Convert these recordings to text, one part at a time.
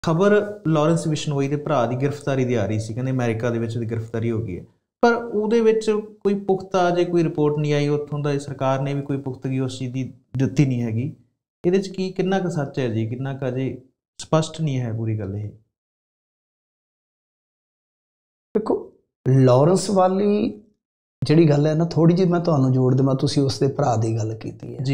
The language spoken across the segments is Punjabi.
ਖਬਰ ਲਾਰੈਂਸ ਬਿਸ਼ਨੋਈ ਦੇ ਭਰਾ ਦੀ ਗ੍ਰਿਫਤਾਰੀ ਦੀ ਆ ਰਹੀ ਸੀ, ਕਹਿੰਦੇ ਅਮਰੀਕਾ ਦੇ ਵਿੱਚ ਉਹਦੀ ਗ੍ਰਿਫਤਾਰੀ ਹੋ ਗਈ ਹੈ, ਪਰ ਉਹਦੇ ਵਿੱਚ ਕੋਈ ਪੁਖਤਾ ਅਜੇ ਕੋਈ ਰਿਪੋਰਟ ਨਹੀਂ ਆਈ ਉੱਥੋਂ ਦਾ, ਸਰਕਾਰ ਨੇ ਵੀ ਕੋਈ ਪੁਖਤਗੀ ਉਸ ਚੀਜ਼ ਦੀ ਦਿੱਤੀ ਨਹੀਂ ਹੈਗੀ। ਇਹਦੇ 'ਚ ਕਿੰਨਾ ਕੁ ਸੱਚ ਹੈ ਜੀ, ਕਿੰਨਾ ਕੁ ਅਜੇ ਸਪਸ਼ਟ ਨਹੀਂ ਹੈ ਪੂਰੀ ਗੱਲ। ਇਹ ਦੇਖੋ ਲਾਰੈਂਸ ਵਾਲੀ ਜਿਹੜੀ ਗੱਲ ਹੈ ਨਾ, ਥੋੜੀ ਜਿਹੀ ਮੈਂ ਤੁਹਾਨੂੰ ਜੋੜ ਦੇਵਾਂ, ਤੁਸੀਂ ਉਸ ਦੇ ਭਰਾ ਦੀ ਗੱਲ ਕੀਤੀ ਹੈ ਜੀ।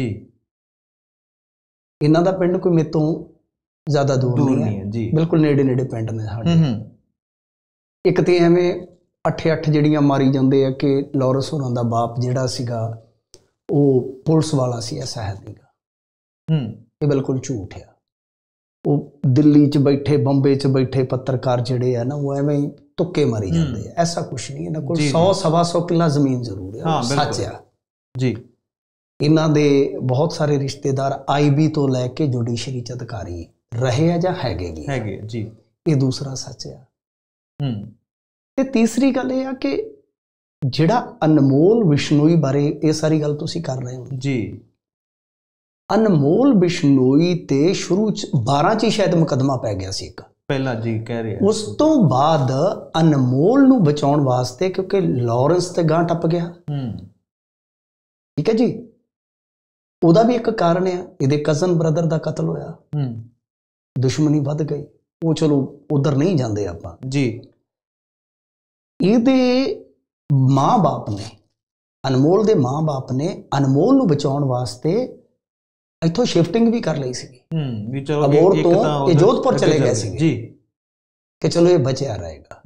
ਇਹਨਾਂ ਦਾ ਪਿੰਡ ਕੋਈ ਮੇਰੇ ਤੋਂ ਜ਼ਿਆਦਾ ਦੂਰ ਨਹੀਂ ਹੈ ਜੀ, ਬਿਲਕੁਲ ਨੇੜੇ ਨੇੜੇ ਪਿੰਡ ਨੇ ਸਾਡੇ। ਇੱਕ ਤੇ ਐਵੇਂ 8 ਜਿਹੜੀਆਂ ਮਾਰੀ ਜਾਂਦੇ ਆ ਕਿ ਲਾਰੈਂਸ ਹੋਰਾਂ ਦਾ ਬਾਪ ਜਿਹੜਾ ਸੀਗਾ ਉਹ ਪੁਲਿਸ ਵਾਲਾ ਸੀ, ਐਸਾ ਹੈ ਨਹੀਂਗਾ। ਇਹ ਬਿਲਕੁਲ ਝੂਠ ਆ। ਉਹ ਦਿੱਲੀ 'ਚ ਬੈਠੇ, ਬੰਬੇ 'ਚ ਬੈਠੇ ਪੱਤਰਕਾਰ ਜਿਹੜੇ ਆ ਨਾ, ਉਹ ਐਵੇਂ ਹੀ ਤੁੱਕੇ ਮਾਰੀ ਜਾਂਦੇ ਆ। ਐਸਾ ਕੁਛ ਨਹੀਂ। ਇਹਨਾਂ ਕੋਲ 100-125 ਕਿੱਲਾ ਜ਼ਮੀਨ ਜ਼ਰੂਰ ਹੈ, ਸੱਚ ਆ ਜੀ। ਇਹਨਾਂ ਦੇ ਬਹੁਤ ਸਾਰੇ ਰਿਸ਼ਤੇਦਾਰ IB ਤੋਂ ਲੈ ਕੇ ਜੁਡੀਸ਼ਰੀ 'ਚ ਅਧਿਕਾਰੀ ਰਹੇ ਆ ਜਾਂ ਹੈਗੇ ਵੀ ਹੈਗੇ ਜੀ। ਇਹ ਦੂਸਰਾ ਸੱਚ ਆ। ਤੇ ਤੀਸਰੀ ਗੱਲ ਇਹ ਆ ਕਿ ਜਿਹੜਾ ਅਨਮੋਲ ਬਿਸ਼ਨੋਈ ਬਾਰੇ ਇਹ ਸਾਰੀ ਗੱਲ ਤੁਸੀਂ ਕਰ ਰਹੇ ਹੋ ਜੀ, ਅਨਮੋਲ ਬਿਸ਼ਨੋਈ ਤੇ ਸ਼ੁਰੂ 'ਚ 12 'ਚ ਹੀ ਸ਼ਾਇਦ ਮੁਕੱਦਮਾ ਪੈ ਗਿਆ ਸੀ ਇੱਕ ਪਹਿਲਾਂ ਜੀ, ਕਹਿ ਰਹੇ। ਉਸ ਤੋਂ ਬਾਅਦ ਅਨਮੋਲ ਨੂੰ ਬਚਾਉਣ ਵਾਸਤੇ, ਕਿਉਂਕਿ ਲਾਰੈਂਸ ਤੇ ਗਾਂ ਟੱਪ ਗਿਆ, ਠੀਕ ਹੈ ਜੀ, ਉਹਦਾ ਵੀ ਇੱਕ ਕਾਰਨ ਆ, ਇਹਦੇ ਕਜ਼ਨ ਬ੍ਰਦਰ ਦਾ ਕਤਲ ਹੋਇਆ, ਦੁਸ਼ਮਣੀ ਵੱਧ ਗਈ। ਉਹ ਚਲੋ ਉਧਰ ਨਹੀਂ ਜਾਂਦੇ ਆਪਾਂ ਜੀ। ਇਹਦੇ ਮਾਂ-ਬਾਪ ਨੇ, ਅਨਮੋਲ ਦੇ ਮਾਂ-ਬਾਪ ਨੇ ਅਨਮੋਲ ਨੂੰ ਬਚਾਉਣ ਵਾਸਤੇ ਇੱਥੋਂ ਸ਼ਿਫਟਿੰਗ ਵੀ ਕਰ ਲਈ ਸੀਗੀ। ਵੀ ਚਲੋ ਅਬੋਹਰ ਤੋਂ ਇਹ ਜੋਧਪੁਰ ਚਲੇ ਗਏ ਸੀਗੇ ਜੀ, ਕਿ ਚਲੋ ਇਹ ਬਚਿਆ ਰਹੇਗਾ।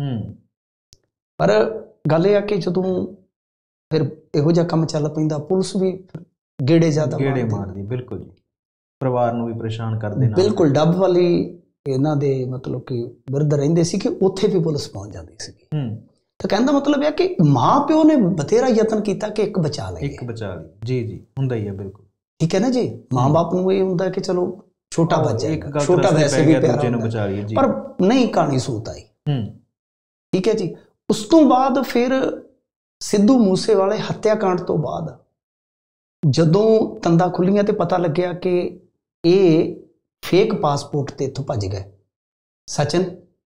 ਪਰ ਗੱਲ ਇਹ ਆ ਕਿ ਜਦੋਂ ਫਿਰ ਇਹੋ ਜਿਹਾ ਕੰਮ ਚੱਲ ਪੈਂਦਾ, ਪੁਲਿਸ ਵੀ ਗੇੜੇ ਜ਼ਿਆਦਾ ਮਾਰਦੀ। ਬਿਲਕੁਲ ਜੀ, ਪਰਿਵਾਰ ਨੂੰ ਵੀ ਪਰੇਸ਼ਾਨ ਕਰਦੇ ਨਾਲ। ਬਿਲਕੁਲ ਡੱਬ ਵਾਲੀ ਇਹਨਾਂ ਦੇ ਮਤਲਬ ਕਿ ਵਿਰਧ ਰਹਿੰਦੇ ਸੀ ਕਿ ਉੱਥੇ ਵੀ ਪੁਲਿਸ ਪਹੁੰਚ ਜਾਂਦੀ ਸੀਗੀ। ਤਾਂ ਕਹਿੰਦਾ ਮਤਲਬ ਇਹ ਕਿ ਮਾਂ ਪਿਓ ਨੇ ਬਥੇਰਾ ਯਤਨ ਕੀਤਾ ਕਿ ਇੱਕ ਬਚਾ ਲਈਏ, ਇੱਕ ਬਚਾ ਲਈ। ਜੀ ਜੀ, ਹੁੰਦਾ ਹੀ ਹੈ ਬਿਲਕੁਲ, ਠੀਕ ਹੈ ਨਾ ਜੀ। ਮਾਂ ਬਾਪ ਨੂੰ ਇਹ ਹੁੰਦਾ ਕਿ ਚਲੋ ਛੋਟਾ ਬਚ ਜਾਏਗਾ, ਛੋਟਾ ਵੈਸੇ ਵੀ ਪਿਆਰਾ ਨੂੰ ਬਚਾ ਲਈਏ ਜੀ। ਪਰ ਨਹੀਂ, ਕਹਾਣੀ ਸੂਤ ਆਈ। ਠੀਕ ਹੈ ਜੀ। ਉਸ ਤੋਂ ਬਾਅਦ ਫਿਰ ਸਿੱਧੂ ਮੂਸੇਵਾਲੇ ਹੱਤਿਆਕਾਂਡ ਤੋਂ ਬਾਅਦ ਜਦੋਂ ਤੰਦਾਂ ਖੁੱਲੀਆਂ ਤੇ ਪਤਾ ਲੱਗਿਆ ਕਿ ਇਹ ਫੇਕ ਪਾਸਪੋਰਟ ਤੇ ਇੱਥੋਂ ਭੱਜ ਗਏ, ਸਚਿਨ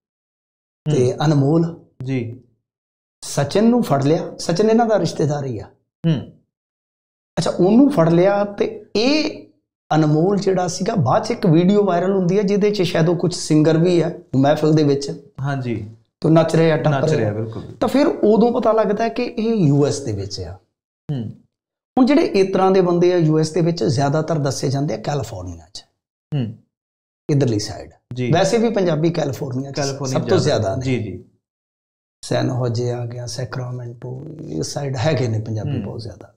ਤੇ ਅਨਮੋਲ ਜੀ। ਸਚਿਨ ਨੂੰ ਫੜ ਲਿਆ, ਸਚਿਨ ਇਹਨਾਂ ਦਾ ਰਿਸ਼ਤੇਦਾਰ ਹੀ ਆ। ਅੱਛਾ, ਉਹਨੂੰ ਫੜ ਲਿਆ ਤੇ ਇਹ ਅਨਮੋਲ ਜਿਹੜਾ ਸੀਗਾ, ਬਾਅਦ 'ਚ ਇੱਕ ਵੀਡੀਓ ਵਾਇਰਲ ਹੁੰਦੀ ਹੈ ਜਿਹਦੇ 'ਚ ਸ਼ਾਇਦ ਉਹ ਕੁਝ ਸਿੰਗਰ ਵੀ ਹੈ ਮਹਿਫਿਲ ਦੇ ਵਿੱਚ, ਹਾਂਜੀ, ਤੇ ਨੱਚ ਰਿਹਾ, ਟੱਪ ਰਿਹਾ। ਬਿਲਕੁਲ। ਤਾਂ ਫਿਰ ਉਦੋਂ ਪਤਾ ਲੱਗਦਾ ਕਿ ਇਹ US ਦੇ ਵਿੱਚ ਆ। ਹੁਣ ਜਿਹੜੇ ਇਸ ਤਰ੍ਹਾਂ ਦੇ ਬੰਦੇ ਆ US ਦੇ ਵਿੱਚ ਜ਼ਿਆਦਾਤਰ ਦੱਸੇ ਜਾਂਦੇ ਆ ਕੈਲੀਫੋਰਨੀਆ 'ਚ, ਇਧਰਲੀ ਸਾਈਡ। ਵੈਸੇ ਵੀ ਪੰਜਾਬੀ ਕੈਲੀਫੋਰਨੀਆ 'ਚ ਸਭ ਤੋਂ ਜ਼ਿਆਦਾ ਨੇ। ਜੀ ਜੀ, ਸੈਨ ਹੋਜੇ ਆ ਗਿਆ, ਸੈਕਰਾਮੈਂਟੋ, ਇਸ ਸਾਈਡ ਹੈਗੇ ਨੇ ਪੰਜਾਬੀ ਬਹੁਤ ਜ਼ਿਆਦਾ।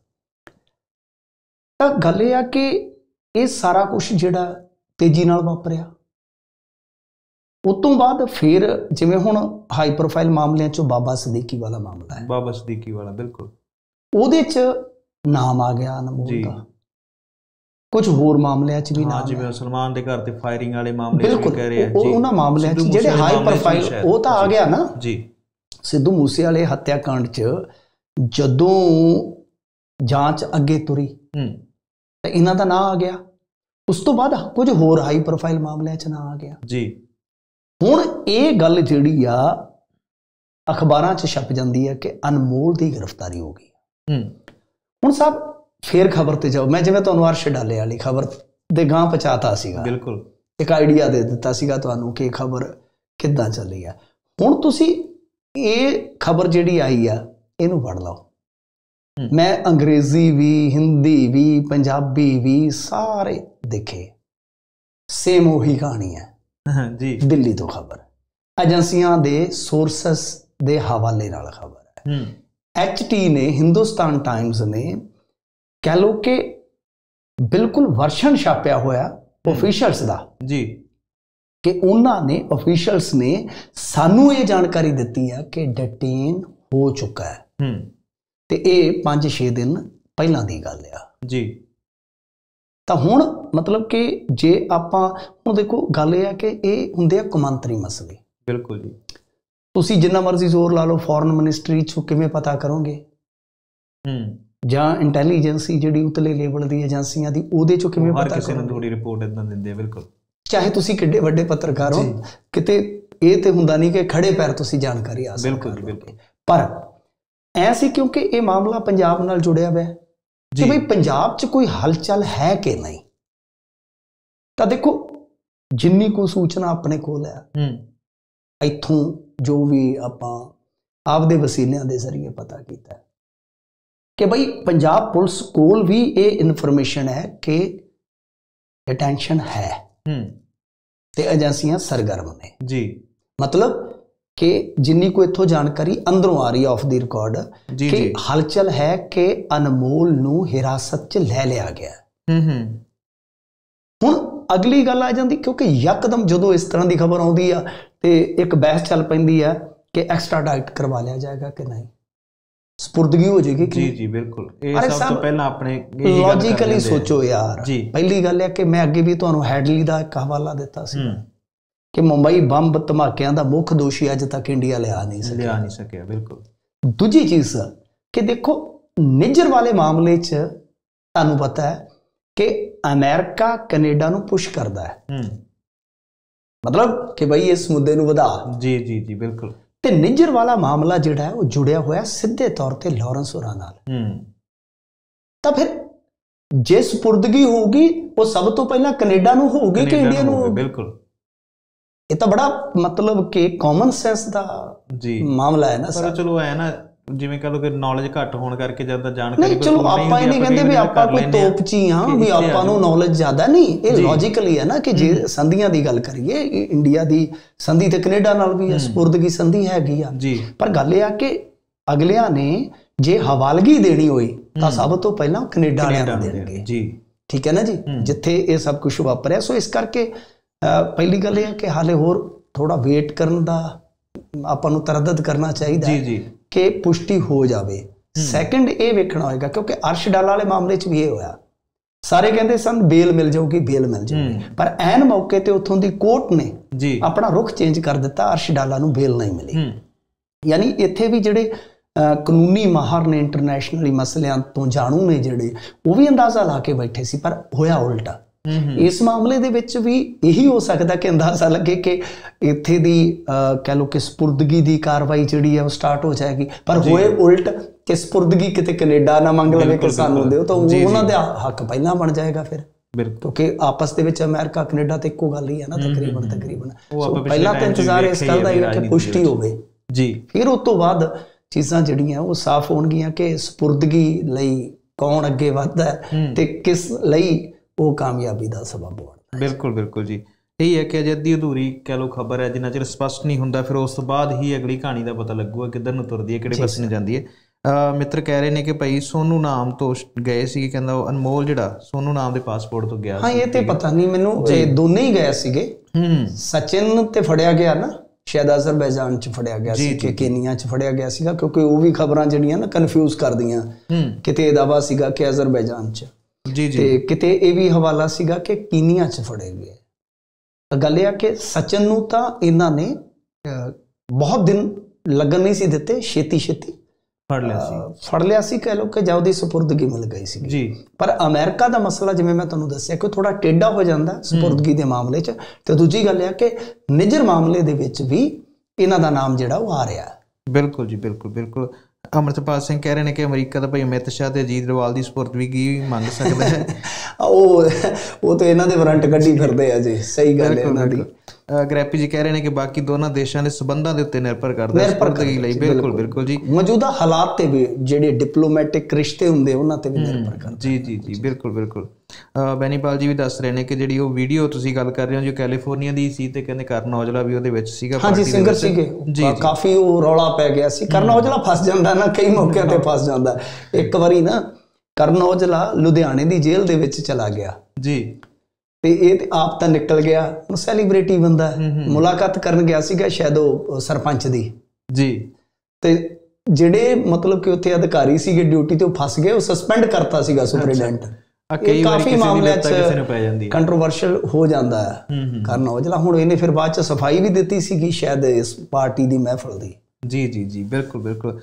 ਤਾਂ ਗੱਲ ਇਹ ਆ ਕਿ ਇਹ ਸਾਰਾ ਕੁਝ ਜਿਹੜਾ ਤੇਜ਼ੀ ਨਾਲ ਵਾਪਰਿਆ। ਉਸ ਤੋਂ ਬਾਅਦ ਫਿਰ ਜਿਵੇਂ ਹੁਣ ਹਾਈ ਪ੍ਰੋਫਾਈਲ ਮਾਮਲਿਆਂ 'ਚੋਂ ਬਾਬਾ ਸਦੀਕੀ ਵਾਲਾ ਮਾਮਲਾ ਹੈ, ਬਾਬਾ ਸਦੀਕੀ ਵਾਲਾ, ਬਿਲਕੁਲ, ਉਹਦੇ 'ਚ ਨਾਮ ਆ ਗਿਆ ਅਨਮੋਲ ਦਾ। ਕੁਝ ਹੋਰ ਮਾਮਲਿਆਂ 'ਚ ਵੀ ਨਾਮ, ਜਿਵੇਂ ਸਲਮਾਨ ਦੇ ਘਰ ਤੇ ਫਾਇਰਿੰਗ ਵਾਲੇ ਮਾਮਲੇ ਵੀ ਕਹਿ ਰਹੇ ਆ ਜੀ, ਉਹਨਾਂ ਮਾਮਲਿਆਂ 'ਚ ਜਿਹੜੇ ਹਾਈ ਪ੍ਰੋਫਾਈਲ, ਉਹ ਤਾਂ ਆ ਗਿਆ ਨਾ ਜੀ। ਸਿੱਧੂ ਮੂਸੇਵਾਲੇ ਹੱਤਿਆਕਾਂਡ 'ਚ ਜਦੋਂ ਜਾਂਚ ਅੱਗੇ ਤੁਰੀ ਤਾਂ ਇਹਨਾਂ ਦਾ ਨਾਂ ਆ ਗਿਆ। ਉਸ ਤੋਂ ਬਾਅਦ ਕੁਝ ਹੋਰ ਹਾਈ ਪ੍ਰੋਫਾਈਲ ਮਾਮਲਿਆਂ 'ਚ ਨਾਂ ਆ ਗਿਆ ਜੀ। ਹੁਣ ਇਹ ਗੱਲ ਜਿਹੜੀ ਆ ਅਖਬਾਰਾਂ 'ਚ ਛਪ ਜਾਂਦੀ ਹੈ ਕਿ ਅਨਮੋਲ ਦੀ ਗ੍ਰਿਫਤਾਰੀ ਹੋ ਗਈ। ਹੁਣ ਸਾਹਿਬ ਫੇਰ ਖਬਰ ਤੇ ਜਾਓ। ਮੈਂ ਜਿਵੇਂ ਤੁਹਾਨੂੰ ਅਰਸ਼ ਡਾਲੇ ਵਾਲੀ ਖਬਰ ਦੇ ਗਾਂ ਪਹੁੰਚਾਤਾ ਸੀਗਾ, ਬਿਲਕੁਲ ਇੱਕ ਆਈਡੀਆ ਦੇ ਦਿੱਤਾ ਸੀਗਾ ਤੁਹਾਨੂੰ ਕਿ ਖਬਰ ਕਿੱਦਾਂ ਚੱਲੀ ਆ। ਹੁਣ ਤੁਸੀਂ ਇਹ ਖਬਰ ਜਿਹੜੀ ਆਈ ਆ ਇਹਨੂੰ ਪੜ੍ਹ ਲਓ। ਮੈਂ ਅੰਗਰੇਜ਼ੀ ਵੀ, ਹਿੰਦੀ ਵੀ, ਪੰਜਾਬੀ ਵੀ ਸਾਰੇ ਦੇਖੇ, ਸੇਮ ਉਹੀ ਕਹਾਣੀ ਹੈ ਜੀ। ਦਿੱਲੀ ਤੋਂ ਖਬਰ, ਏਜੰਸੀਆਂ ਦੇ ਸੋਰਸਸ ਦੇ ਹਵਾਲੇ ਨਾਲ ਖਬਰ ਹੈ। HT ਨੇ, ਹਿੰਦੁਸਤਾਨ ਟਾਈਮਜ਼ ਨੇ, ਕਹਿ ਲਓ ਕਿ ਬਿਲਕੁਲ ਵਰਸ਼ਨ ਛਾਪਿਆ ਹੋਇਆ ਆਫੀਸ਼ੀਅਲਸ ਦਾ ਜੀ, ਕਿ ਉਹਨਾਂ ਨੇ, ਆਫੀਸ਼ੀਅਲਸ ਨੇ ਸਾਨੂੰ ਇਹ ਜਾਣਕਾਰੀ ਦਿੱਤੀ ਹੈ ਕਿ ਡਿਟੇਨ ਹੋ ਚੁੱਕਾ ਹੈ। ਤੇ ਇਹ 5-6 ਦਿਨ ਪਹਿਲਾਂ ਦੀ ਗੱਲ ਆ ਜੀ। ਤਾਂ ਹੁਣ ਮਤਲਬ ਕਿ ਜੇ ਆਪਾਂ ਹੁਣ ਦੇਖੋ, ਗੱਲ ਇਹ ਆ ਕਿ ਇਹ ਹੁੰਦੇ ਆ ਕੌਮਾਂਤਰੀ ਮਸਲੇ। ਬਿਲਕੁਲ ਜੀ। ਤੁਸੀਂ ਜਿੰਨਾ ਮਰਜ਼ੀ ਜ਼ੋਰ ਲਾ ਲਓ, ਫੋਰਨ ਮਿਨਿਸਟਰੀ 'ਚੋਂ ਕਿਵੇਂ ਪਤਾ ਕਰੋਗੇ, ਜਾਂ ਇੰਟੈਲੀਜੈਂਸੀ ਜਿਹੜੀ ਉਤਲੇ ਲੈਵਲ ਦੀ ਏਜੰਸੀਆਂ ਦੀ, ਉਹਦੇ 'ਚੋਂ ਕਿਵੇਂ ਪਤਾ ਕਰੋਗੇ? ਕਿਸੇ ਨੂੰ ਥੋੜੀ ਰਿਪੋਰਟ ਇਦਾਂ ਦਿੰਦੇ ਆ। ਬਿਲਕੁਲ। ਚਾਹੇ ਤੁਸੀਂ ਕਿੱਡੇ ਵੱਡੇ ਪੱਤਰਕਾਰ ਹੋ, ਕਿਤੇ ਇਹ ਤੇ ਹੁੰਦਾ ਨਹੀਂ ਕਿ ਖੜੇ ਪੈਰ ਤੁਸੀਂ ਜਾਣਕਾਰੀ ਹਾਸਲ ਕਰ ਲਓਗੇ। ਪਰ ਐ ਸੀ ਕਿਉਂਕਿ ਇਹ ਮਾਮਲਾ ਪੰਜਾਬ ਨਾਲ ਜੁੜਿਆ ਹੋਇਆ ਕਿ ਬਈ ਪੰਜਾਬ 'ਚ ਕੋਈ ਹਲਚਲ ਹੈ ਕਿ ਨਹੀਂ। ਤਾਂ ਦੇਖੋ ਜਿੰਨੀ ਕੋਈ ਸੂਚਨਾ ਆਪਣੇ ਕੋਲ ਹੈ, ਇੱਥੋਂ ਜੋ ਵੀ ਆਪਾਂ ਆਪਦੇ ਵਸੀਲਿਆਂ ਦੇ ਜ਼ਰੀਏ ਪਤਾ ਕੀਤਾ ਕਿ ਬਈ ਪੰਜਾਬ ਪੁਲਿਸ ਕੋਲ ਵੀ ਇਹ ਇਨਫੋਰਮੇਸ਼ਨ ਹੈ ਕਿ ਡਿਟੈਂਸ਼ਨ ਹੈ ਤੇ ਏਜੰਸੀਆਂ ਸਰਗਰਮ ਨੇ ਜੀ। ਮਤਲਬ ਕਿ ਜਿੰਨੀ ਕੋਈ ਇੱਥੋਂ ਜਾਣਕਾਰੀ ਅੰਦਰੋਂ ਆ ਰਹੀ ਹੈ ਆਫ ਦੀ ਰਿਕਾਰਡ ਕਿ ਹਲਚਲ ਹੈ ਕਿ ਅਨਮੋਲ ਨੂੰ ਹਿਰਾਸਤ 'ਚ ਲੈ ਲਿਆ ਗਿਆ। ਹੁਣ ਅਗਲੀ ਗੱਲ ਆ ਜਾਂਦੀ, ਕਿਉਂਕਿ ਯਕਦਮ ਜਦੋਂ ਇਸ ਤਰ੍ਹਾਂ ਦੀ ਖਬਰ ਆਉਂਦੀ ਆ ਤੇ ਇੱਕ ਬਹਿਸ ਚੱਲ ਪੈਂਦੀ ਆ ਕਿ ਐਕਸਟ੍ਰਾਡਾਈਟ ਕਰਵਾ ਲਿਆ ਜਾਏਗਾ ਕਿ ਨਹੀਂ, ਸਪੁਰਦਗੀ ਹੋ ਜਾਏਗੀ ਕਿ ਜੀ ਬਿਲਕੁਲ। ਇਹ ਸਭ ਤੋਂ ਪਹਿਲਾਂ ਆਪਣੇ ਲੌਜੀਕਲੀ ਸੋਚੋ ਯਾਰ। ਪਹਿਲੀ ਗੱਲ ਹੈ ਕਿ ਮੈਂ ਅੱਗੇ ਵੀ ਤੁਹਾਨੂੰ ਹੈਡਲੀ ਦਾ ਇੱਕ ਹਵਾਲਾ ਦਿੱਤਾ ਸੀ ਕਿ ਮੁੰਬਈ ਬੰਬ ਧਮਾਕਿਆਂ ਦਾ ਮੁੱਖ ਦੋਸ਼ੀ ਅੱਜ ਤੱਕ ਇੰਡੀਆ ਲਿਆ ਨਹੀਂ ਸਕਿਆ। ਬਿਲਕੁਲ। ਦੂਜੀ ਚੀਜ਼ ਕਿ ਦੇਖੋ ਨਿੱਜਰ ਵਾਲੇ ਮਾਮਲੇ 'ਚ ਤੁਹਾਨੂੰ ਪਤਾ ਹੈ ਕਿ ਅਮਰੀਕਾ ਕੈਨੇਡਾ ਨੂੰ ਪੁਸ਼ ਕਰਦਾ ਹੈ, ਮਤਲਬ ਕਿ ਬਈ ਇਸ ਮੁੱਦੇ ਨੂੰ ਵਧਾ। ਜੀ ਬਿਲਕੁਲ। ਤੇ ਨਿੱਜਰ ਵਾਲਾ ਮਾਮਲਾ ਜਿਹੜਾ ਹੈ ਉਹ ਜੁੜਿਆ ਹੋਇਆ ਸਿੱਧੇ ਤੌਰ ਤੇ ਲਾਰੈਂਸ ਹੋਰਾਂ ਨਾਲ। ਤਾਂ ਫਿਰ ਜੇ ਸਪੁਰਦਗੀ ਹੋਊਗੀ ਉਹ ਸਭ ਤੋਂ ਪਹਿਲਾਂ ਕੈਨੇਡਾ ਨੂੰ ਹੋਊਗੀ ਕਿ ਇੰਡੀਆ ਨੂੰ? ਬਿਲਕੁਲ। ਇਹ ਤਾਂ ਬੜਾ ਮਤਲਬ ਕਿ ਕਾਮਨ ਸੈਂਸ ਦਾ ਮਾਮਲਾ ਹੈ ਨਾ। ਪਰ ਚਲੋ ਐ ਨਾ, ਜਿਵੇਂ ਕਹ ਲੋ ਕਿ ਨੌਲੇਜ ਘੱਟ ਹੋਣ ਕਰਕੇ ਜ਼ਿਆਦਾ ਜਾਣਕਾਰੀ ਨਹੀਂ। ਚਲੋ ਆਪਾਂ ਇਹ ਨਹੀਂ ਕਹਿੰਦੇ ਵੀ ਆਪਾਂ ਕੋਈ ਤੋਪਚੀ ਹਾਂ ਵੀ ਆਪਾਂ ਨੂੰ ਨੌਲੇਜ ਜ਼ਿਆਦਾ ਨਹੀਂ। ਇਹ ਲੌਜੀਕਲੀ ਹੈ ਨਾ ਕਿ ਜੇ ਸੰਧੀਆਂ ਦੀ ਗੱਲ ਕਰੀਏ, ਇੰਡੀਆ ਦੀ ਸੰਧੀ ਤੇ ਕੈਨੇਡਾ ਨਾਲ ਵੀ ਸਪੁਰਦਗੀ ਸੰਧੀ ਹੈਗੀ ਆ। ਪਰ ਗੱਲ ਇਹ ਆ ਕਿ ਅਗਲਿਆਂ ਨੇ ਜੇ ਹਵਾਲਗੀ ਦੇਣੀ ਹੋਈ ਤਾਂ ਸਭ ਤੋਂ ਪਹਿਲਾਂ ਕੈਨੇਡਾ ਵਾਲਿਆਂ ਨੂੰ ਦੇਣਗੇ। ਠੀਕ ਹੈ ਨਾ ਜੀ, ਜਿੱਥੇ ਇਹ ਸਭ ਕੁਝ ਵਾਪਰਿਆ। ਸੋ ਇਸ ਕਰਕੇ ਪਹਿਲੀ ਗੱਲ ਇਹ ਹੈ ਕਿ ਹਾਲੇ ਹੋਰ ਥੋੜਾ ਵੇਟ ਕਰਨ ਦਾ ਆਪਾਂ ਨੂੰ ਤਰੱਦਦ ਕਰਨਾ ਚਾਹੀਦਾ ਕਿ ਪੁਸ਼ਟੀ ਹੋ ਜਾਵੇ। ਸੈਕੰਡ ਇਹ ਵੇਖਣਾ ਹੋਏਗਾ ਕਿਉਂਕਿ ਅਰਸ਼ ਡਾਲਾ ਵਾਲੇ ਮਾਮਲੇ 'ਚ ਵੀ ਇਹ ਹੋਇਆ, ਸਾਰੇ ਕਹਿੰਦੇ ਸਨ ਬੇਲ ਮਿਲ ਜਾਊਗੀ, ਪਰ ਐਨ ਮੌਕੇ ਤੇ ਉੱਥੋਂ ਦੀ ਕੋਰਟ ਨੇ ਆਪਣਾ ਰੁਖ ਚੇਂਜ ਕਰ ਦਿੱਤਾ, ਅਰਸ਼ ਡਾਲਾ ਨੂੰ ਬੇਲ ਨਹੀਂ ਮਿਲੀ। ਯਾਨੀ ਇੱਥੇ ਵੀ ਜਿਹੜੇ ਕਾਨੂੰਨੀ ਮਾਹਰ ਨੇ, ਇੰਟਰਨੈਸ਼ਨਲੀ ਮਸਲਿਆਂ ਤੋਂ ਜਾਣੂ ਨੇ ਜਿਹੜੇ, ਉਹ ਵੀ ਅੰਦਾਜ਼ਾ ਲਾ ਕੇ ਬੈਠੇ ਸੀ, ਪਰ ਹੋਇਆ ਉਲਟਾ। ਇਸ ਮਾਮਲੇ ਦੇ ਵਿੱਚ ਵੀ ਇਹੀ ਹੋ ਸਕਦਾ ਕਿ ਅੰਦਾਜ਼ਾ ਲੱਗੇ ਕਿ ਇੱਥੇ ਦੀ ਕਹਿ ਲਓ ਕਿ ਸਪੁਰਦਗੀ ਦੀ ਕਾਰਵਾਈ ਜਿਹੜੀ ਹੈ ਉਹ ਸਟਾਰਟ ਹੋ ਜਾਏਗੀ, ਪਰ ਹੋਏ ਉਲਟ ਕਿ ਸਪੁਰਦਗੀ ਕਿਤੇ ਕੈਨੇਡਾ ਨਾ ਮੰਗ ਲਵੇ ਕਿ ਸਾਨੂੰ ਦਿਓ, ਤਾਂ ਉਹਨਾਂ ਦਾ ਹੱਕ ਪਹਿਲਾਂ ਬਣ ਜਾਏਗਾ ਫਿਰ। ਕਿਉਂਕਿ ਆਪਸ ਦੇ ਵਿੱਚ ਅਮਰੀਕਾ ਕੈਨੇਡਾ ਤੇ ਇੱਕੋ ਗੱਲ ਹੀ ਹੈ ਨਾ ਤਕਰੀਬਨ। ਪਹਿਲਾਂ ਤਾਂ ਇੰਤਜ਼ਾਰ ਇਸ ਗੱਲ ਦਾ ਹੈ ਕਿ ਪੁਸ਼ਟੀ ਹੋਵੇ ਜੀ, ਫਿਰ ਉਸ ਤੋਂ ਬਾਅਦ ਚੀਜ਼ਾਂ ਜਿਹੜੀਆਂ ਉਹ ਸਾਫ਼ ਹੋਣਗੀਆਂ ਕਿ ਸਪੁਰਦਗੀ ਲਈ ਕੌਣ ਅੱਗੇ ਵੱਧਦਾ ਤੇ ਕਿਸ ਲਈ ਉਹ ਕਾਮਯਾਬੀ ਦਾ ਸਬਬ ਬਣਦਾ। ਬਿਲਕੁਲ ਜੀ। ਇਹੀ ਹੈ ਕਿ ਅਜੇ ਅੱਧੀ ਅਧੂਰੀ ਕਹਿ ਲਓ ਖਬਰ ਹੈ, ਜਿੰਨਾ ਚਿਰ ਸਪਸ਼ਟ ਨਹੀਂ ਹੁੰਦਾ ਫਿਰ ਉਸ ਤੋਂ ਬਾਅਦ ਹੀ ਅਗਲੀ ਕਹਾਣੀ ਦਾ ਪਤਾ ਲੱਗੂਗਾ ਕਿੱਧਰ ਨੂੰ ਤੁਰਦੀ ਹੈ, ਕਿਹੜੇ ਪਾਸੇ ਨੂੰ ਜਾਂਦੀ ਹੈ। ਮਿੱਤਰ ਕਹਿ ਰਹੇ ਨੇ ਕਿ ਭਾਈ ਸੋਨੂ ਨਾਮ ਤੋਂ ਗਏ ਸੀ, ਕਹਿੰਦਾ ਉਹ ਅਨਮੋਲ ਜਿਹੜਾ ਸੋਨੂ ਨਾਮ ਦੇ ਪਾਸਪੋਰਟ ਤੋਂ ਗਿਆ। ਹਾਂ, ਇਹ ਤੇ ਪਤਾ ਨਹੀਂ ਮੈਨੂੰ, ਇਹ ਦੋਨੇ ਹੀ ਗਏ ਸੀਗੇ। ਸਚਿਨ ਤੇ ਫੜਿਆ ਗਿਆ ਨਾ, ਸ਼ਾਇਦ ਅਜ਼ਰਬੈਜਾਨ 'ਚ ਫੜਿਆ ਗਿਆ ਸੀ ਕਿ ਕੇਨੀਆ 'ਚ ਫੜਿਆ ਗਿਆ ਸੀਗਾ, ਕਿਉਂਕਿ ਉਹ ਵੀ ਖਬਰਾਂ ਜਿਹੜੀਆਂ ਨਾ ਕਨਫਿਊਜ਼ ਕਰਦੀਆਂ। ਕਿਤੇ ਇਹ ਦਾਵਾ ਸੀਗਾ ਕਿ ਅਜ਼ਰਬੈਜਾਨ 'ਚ ਤੇ ਕਿਤੇ ਇਹ ਵੀ ਹਵਾਲਾ ਸੀਗਾ ਕਿ ਕੀਨੀਆ 'ਚ ਫੜੇ ਗਏ। ਗੱਲ ਇਹ ਆ ਕਿ ਸਚਿਨ ਨੂੰ ਤਾਂ ਇਹਨਾਂ ਨੇ ਬਹੁਤ ਦਿਨ ਲੱਗਣ ਨਹੀਂ ਸੀ ਦਿੱਤੇ, ਛੇਤੀ ਫੜ ਲਿਆ ਸੀ ਕਹਿ ਲਓ ਕਿ ਜਾਂ ਉਹਦੀ ਸਪੁਰਦਗੀ ਮਿਲ ਗਈ ਸੀ। ਪਰ ਅਮਰੀਕਾ ਦਾ ਮਸਲਾ ਜਿਵੇਂ ਮੈਂ ਤੁਹਾਨੂੰ ਦੱਸਿਆ ਕਿ ਥੋੜਾ ਟੇਢਾ ਹੋ ਜਾਂਦਾ ਸਪੁਰਦਗੀ ਦੇ ਮਾਮਲੇ 'ਚ। ਤੇ ਦੂਜੀ ਗੱਲ ਇਹ ਕਿ ਨਿੱਜਰ ਮਾਮਲੇ ਦੇ ਵਿੱਚ ਵੀ ਇਹਨਾਂ ਦਾ ਨਾਮ ਜਿਹੜਾ ਉਹ ਆ ਰਿਹਾ। ਬਿਲਕੁਲ ਜੀ, ਬਿਲਕੁਲ। ਅਮਰਤਪਾਲ ਸਿੰਘ ਕਹਿ ਰਹੇ ਨੇ ਕਿ ਅਮਰੀਕਾ ਦਾ ਭਾਈ ਅਮਿਤ ਸ਼ਾਹ ਤੇ ਅਜੀਤ ਡੋਵਾਲ ਦੀ ਸਪੁਰਦਗੀ ਮੰਗ ਸਕਦਾ ਹੈ। ਉਹ ਤੇ ਇਹਨਾਂ ਦੇ ਵਾਰੰਟ ਕੱਢੀ ਫਿਰਦੇ ਆ ਜੀ, ਸਹੀ ਗੱਲ ਹੈ ਇਹਨਾਂ ਦੀ। ਗ੍ਰੈਪੀ ਜੀ ਕਹਿ ਰਹੇ ਨੇ ਕਿ ਬਾਕੀ ਦੋਨਾਂ ਦੇਸ਼ਾਂ ਦੇ ਸਬੰਧਾਂ ਦੇ ਉੱਤੇ ਨਿਰਭਰ ਕਰਦਾ ਸਪੁਰਦਗੀ ਲਈ। ਬਿਲਕੁਲ ਜੀ, ਮੌਜੂਦਾ ਹਾਲਾਤ ਤੇ ਵੀ ਜਿਹੜੇ ਡਿਪਲੋਮੈਟਿਕ ਰਿਸ਼ਤੇ ਹੁੰਦੇ ਉਹਨਾਂ ਤੇ ਵੀ ਨਿਰਭਰ ਕਰਦਾ। ਜੀ ਬਿਲਕੁਲ। ਬੈਨੀਪਾਲ ਜੀ ਵੀ ਦੱਸ ਰਹੇ ਨੇ ਕਿ ਜਿਹੜੀ ਉਹ ਵੀਡੀਓ ਤੁਸੀਂ ਗੱਲ ਕਰ ਰਹੇ ਹੋ ਜੋ ਕੈਲੀਫੋਰਨੀਆ ਦੀ ਸੀ ਤੇ ਕਹਿੰਦੇ ਕਰਨ ਔਜਲਾ ਵੀ ਉਹਦੇ ਵਿੱਚ ਸੀਗਾ। ਹਾਂਜੀ, ਸਿੰਗਰ ਸੀਗੇ ਜੀ। ਕਾਫੀ ਉਹ ਰੌਲਾ ਪੈ ਗਿਆ ਸੀ। ਕਰਨ ਔਜਲਾ ਫਸ ਜਾਂਦਾ ਨਾ, ਕਈ ਮੌਕਿਆਂ ਤੇ ਫਸ ਜਾਂਦਾ। ਇੱਕ ਵਾਰੀ ਨਾ ਕਰਨ ਔਜਲਾ ਲੁਧਿਆਣੇ ਦੀ ਜੇਲ੍ਹ ਦੇ ਵਿੱਚ ਚਲਾ ਗਿਆ ਜੀ, ਤੇ ਇਹ ਤੇ ਆਪ ਤਾਂ ਨਿਕਲ ਗਿਆ, ਹੁਣ ਸੈਲੀਬ੍ਰਿਟੀ ਬੰਦਾ, ਮੁਲਾਕਾਤ ਕਰਨ ਗਿਆ ਸੀਗਾ ਸ਼ਾਇਦ ਉਹ ਸਰਪੰਚ ਦੀ ਜੀ। ਤੇ ਜਿਹੜੇ ਮਤਲਬ ਕਿ ਉੱਥੇ ਅਧਿਕਾਰੀ ਸੀਗੇ ਡਿਊਟੀ ਤੇ, ਉਹ ਫਸ ਗਏ, ਉਹ ਸਸਪੈਂਡ ਕਰਤਾ ਸੀਗਾ ਸੁਪਰੀਡੈਂਟ। ਕਾਫੀ ਮਾਮਲਿਆਂ 'ਚ ਕੰਟਰੋਵਰਸ਼ੀਅਲ ਹੋ ਜਾਂਦਾ ਹੈ ਕਰਨ ਔਜਲਾ। ਹੁਣ ਇਹਨੇ ਫਿਰ ਬਾਅਦ 'ਚ ਸਫਾਈ ਵੀ ਦਿੱਤੀ ਸੀਗੀ ਸ਼ਾਇਦ ਇਸ ਪਾਰਟੀ ਦੀ ਮਹਿਫਲ ਦੀ। ਜੀ ਬਿਲਕੁਲ।